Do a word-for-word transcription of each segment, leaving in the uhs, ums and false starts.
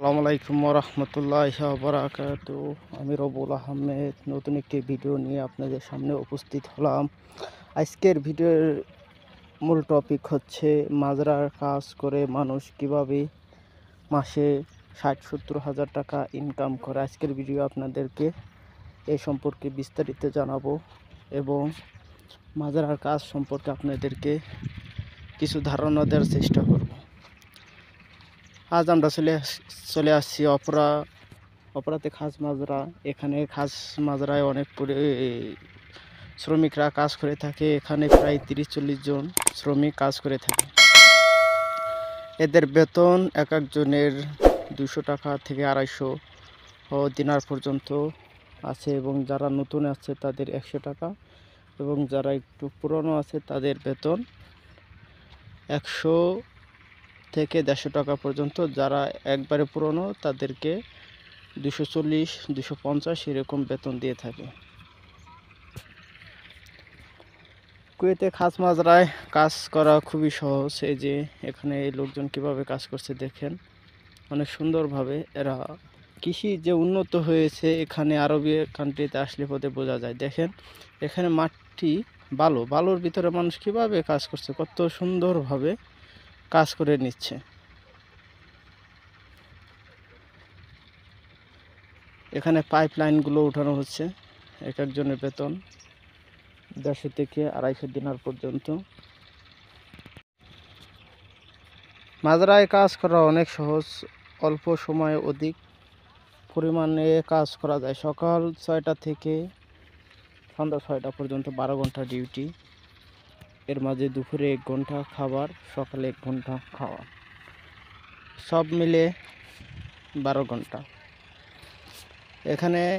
আসসালামু আলাইকুম ওয়া রাহমাতুল্লাহি ওয়া বারাকাতুহু। আমি রবুল আহমেদ নতুন একটি ভিডিও নিয়ে আপনাদের সামনে উপস্থিত হলাম। আজকের ভিডিওর মূল টপিক হচ্ছে মাজরার কাজ করে মানুষ কিভাবে মাসে ষাট সত্তর হাজার টাকা ইনকাম করে। আজকের ভিডিও আপনাদেরকে এই সম্পর্কে বিস্তারিত জানাবো এবং মাজরার কাজ সম্পর্কে আপনাদেরকে কিছু ধারণা দেওয়ার চেষ্টা করব। আজ আমরা চলে চলে আসছি অপরা অপরাতে খাস মাজরা। এখানে খাস মাজরায় অনেক শ্রমিকরা কাজ করে থাকে। এখানে প্রায় তিরিশ চল্লিশ জন শ্রমিক কাজ করে থাকে। এদের বেতন এক একজনের দুশো টাকা থেকে আড়াইশো দিনার পর্যন্ত আছে এবং যারা নতুন আছে তাদের একশো টাকা এবং যারা একটু পুরনো আছে তাদের বেতন একশো থেকে দেড়শো টাকা পর্যন্ত। যারা একবারে পুরনো তাদেরকে দুশো চল্লিশ দুশো পঞ্চাশ এরকম বেতন দিয়ে থাকে। কুয়েতে খাস মাজরায় কাজ করা খুবই সহজ। এই যে এখানে এই লোকজন কিভাবে কাজ করছে দেখেন, অনেক সুন্দরভাবে। এরা কৃষি যে উন্নত হয়েছে এখানে আরবি কান্ট্রিতে আসলে পথে বোঝা যায়। দেখেন এখানে মাটি বালু, বালুর ভিতরে মানুষ কিভাবে কাজ করছে, কত সুন্দরভাবে কাজ করে নিচ্ছে। এখানে পাইপ লাইনগুলো উঠানো হচ্ছে। এক একজনের বেতন দেড়শো থেকে আড়াইশো দিনার পর্যন্ত। মাজরায় কাজ করা অনেক সহজ, অল্প সময়ে অধিক পরিমাণে কাজ করা যায়। সকাল ছয়টা থেকে সন্ধ্যা ছয়টা পর্যন্ত বারো ঘন্টা ডিউটি। এর মাঝে দুপুরে এক ঘন্টা খাবার, সকালে এক ঘন্টা খাওয়া, সব মিলে বারো ঘন্টা। এখানে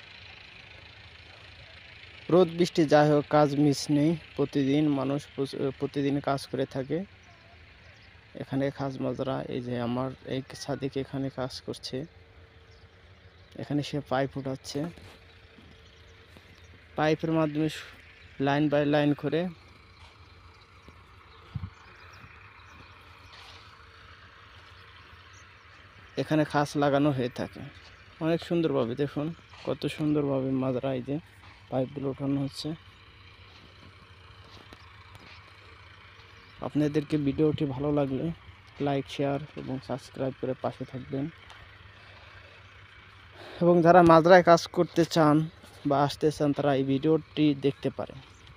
রোদ বৃষ্টি যাই হোক কাজ মিস নেই। প্রতিদিন মানুষ প্রতিদিন কাজ করে থাকে এখানে খাস মাজরা। এই যে আমার এই সাদিক এখানে কাজ করছে, এখানে সে পাইপ উঠাচ্ছে। পাইপের মাধ্যমে লাইন বাই লাইন করে এখানে খাস লাগানো হয়ে থাকে অনেক সুন্দরভাবে। দেখুন কত সুন্দরভাবে মাজরা এই যে পাইপগুলো ওঠানো হচ্ছে। আপনাদেরকে ভিডিওটি ভালো লাগলে লাইক শেয়ার এবং সাবস্ক্রাইব করে পাশে থাকবেন এবং যারা মাজরায় কাজ করতে চান বা আসতে চান তারা এই ভিডিওটি দেখতে পারেন।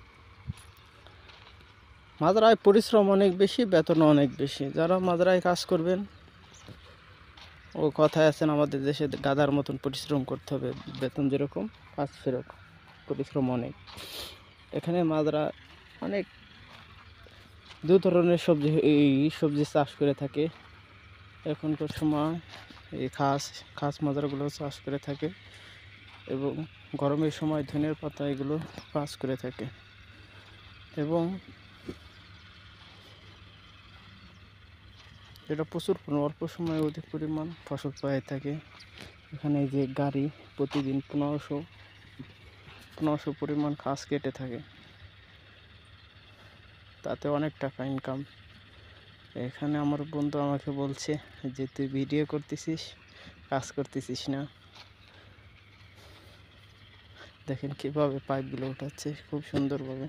মাজরায় পরিশ্রম অনেক বেশি, বেতন অনেক বেশি। যারা মাজরায় কাজ করবেন, ও কথায় আছেন আমাদের দেশে গাধার মতন পরিশ্রম করতে হবে, বেতন যেরকম কাজ সেরকম, পরিশ্রম অনেক। এখানে মাজরা অনেক দু ধরনের সবজি এই সবজি চাষ করে থাকে। এখনকার সময় এই খাস খাস মাজরাগুলো চাষ করে থাকে এবং গরমের সময় ধনের পাতা এগুলো চাষ করে থাকে এবং এটা প্রচুর অল্প সময়ে অধিক পরিমাণ ফসল পাওয়া থাকে। এখানে যে গাড়ি প্রতিদিন পনেরোশো পনেরোশো পরিমাণ ঘাস কেটে থাকে, তাতে অনেক টাকা ইনকাম। এখানে আমার বন্ধু আমাকে বলছে যে তুই ভিডিও করতেছিস, কাজ করতেছিস না। দেখেন কীভাবে পাইপগুলো উঠাচ্ছে খুব সুন্দরভাবে।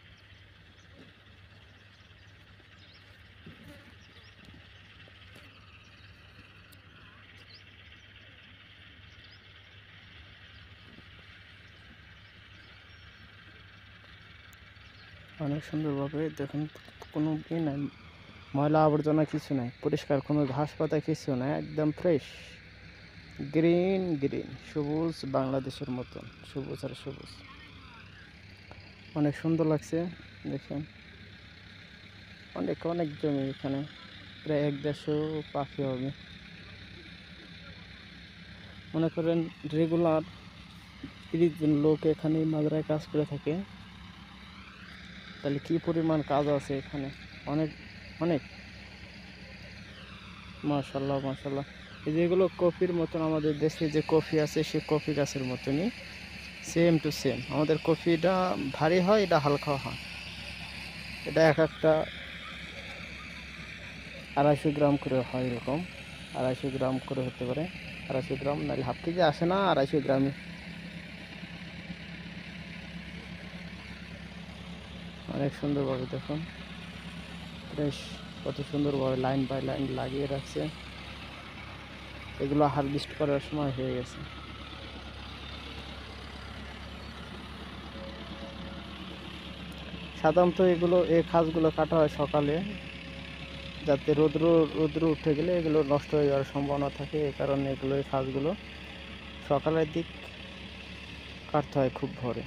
অনেক সুন্দরভাবে দেখুন, কোনো ই নাই, ময়লা আবর্জনা কিছু নাই, পরিষ্কার কোনো ঘাস পাতা কিছু নাই, একদম ফ্রেশ গ্রিন গ্রিন সবুজ, বাংলাদেশের মতন সবুজ আর সবুজ। অনেক সুন্দর লাগছে দেখেন। অনেক অনেক জমি, এখানে প্রায় এক দেড়শো পাখি হবে। মনে করেন রেগুলার তিরিশ জন লোক এখানে মাজরায় কাজ করে থাকে, তাহলে কি পরিমাণ কাজ আছে এখানে, অনেক অনেক। মাশাল্লাহ মাশাল্লাহ। এই যেগুলো কফির মতন, আমাদের দেশে যে কফি আছে সে কফি গাছের মতনই সেম টু সেম। আমাদের কফিটা ভারী হয়, এটা হালকা হয়। এটা এক একটা আড়াইশো গ্রাম করে হয় এরকম। আড়াইশো গ্রাম করে হতে পারে, আড়াইশো গ্রাম নাহলে হাফ কেজি আসে না, আড়াইশো গ্রামই। অনেক সুন্দরভাবে দেখুন ফ্রেশ, কত সুন্দরভাবে লাইন বাই লাইন লাগিয়ে রাখছে। এগুলো হারভেস্ট করার সময় হয়ে গেছে। সাধারণত এগুলো এই খাসগুলো কাটা হয় সকালে, যাতে রৌদ্র রৌদ্র উঠে গেলে এগুলো নষ্ট হয়ে যাওয়ার সম্ভাবনা থাকে। এই কারণে এগুলো এই খাসগুলো সকালের দিক কাটতে হয় খুব ভোরে।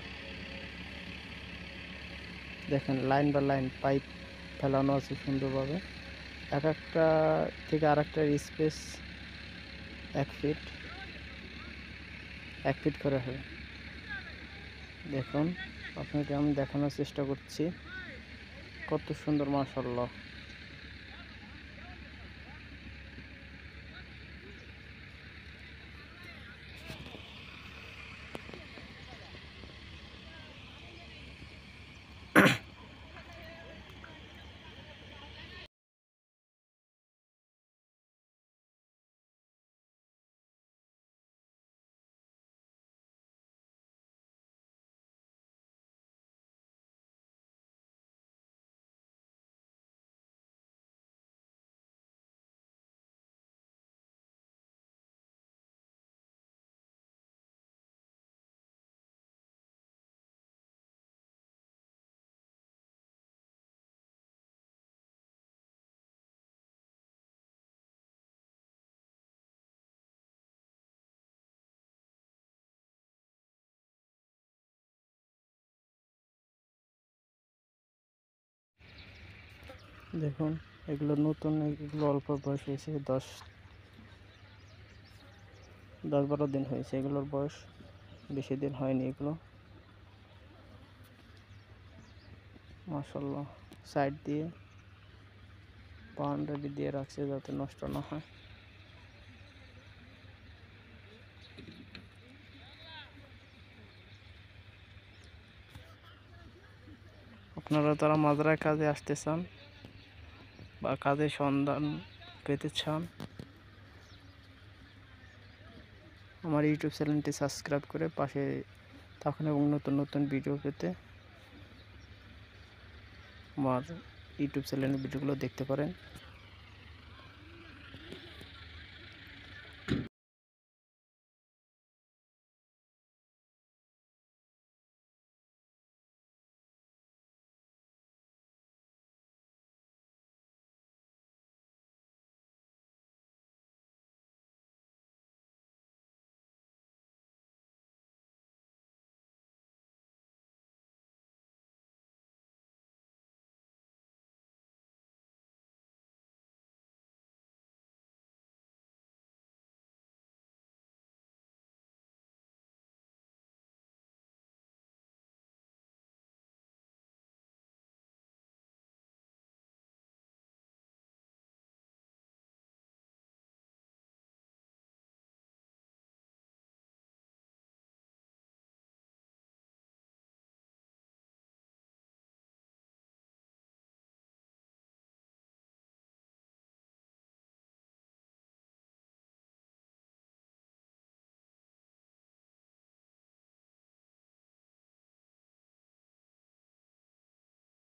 দেখেন লাইন বা লাইন পাইপ ফেলানো আছে সুন্দরভাবে, এক একটা থেকে আর একটার স্পেস এক ফিট এক ফিট করে হয়। দেখুন আপনাকে আমি দেখানোর চেষ্টা করছি, কত সুন্দর মাশাআল্লাহ। দেখুন এগুলো নতুন, এগুলো অল্প বয়স হয়েছে, দশ দশ বারো দিন হয়েছে, এগুলোর বয়স বেশি দিন হয়নি। এগুলো মাশাআল্লাহ সাইড দিয়ে বাউন্ডারি দিয়ে রাখছে যাতে নষ্ট না হয়। আপনারা তারা মাজরায় কাজে আসতে চান বা কাজের সন্ধান পেতে চান, আমার ইউটিউব চ্যানেলটি সাবস্ক্রাইব করে পাশে থাকুন এবং নতুন নতুন ভিডিও পেতে আমার ইউটিউব চ্যানেলের ভিডিওগুলো দেখতে পারেন।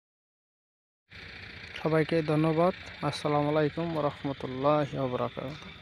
সবাইকে ধন্যবাদ। আসসালামু আলাইকুম ওয়া রাহমাতুল্লাহি ওয়া বারাকাতুহু।